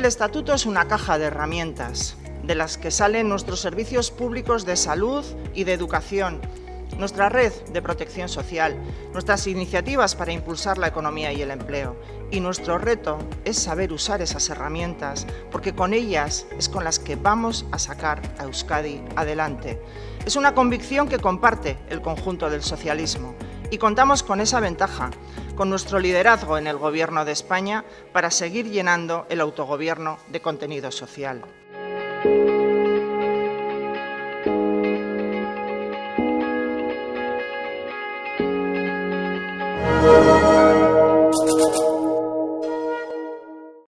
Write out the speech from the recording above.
el estatuto es una caja de herramientas, de las que salen nuestros servicios públicos de salud y de educación, nuestra red de protección social, nuestras iniciativas para impulsar la economía y el empleo. Y nuestro reto es saber usar esas herramientas, porque con ellas es con las que vamos a sacar a Euskadi adelante. Es una convicción que comparte el conjunto del socialismo y contamos con esa ventaja, con nuestro liderazgo en el Gobierno de España para seguir llenando el autogobierno de contenido social.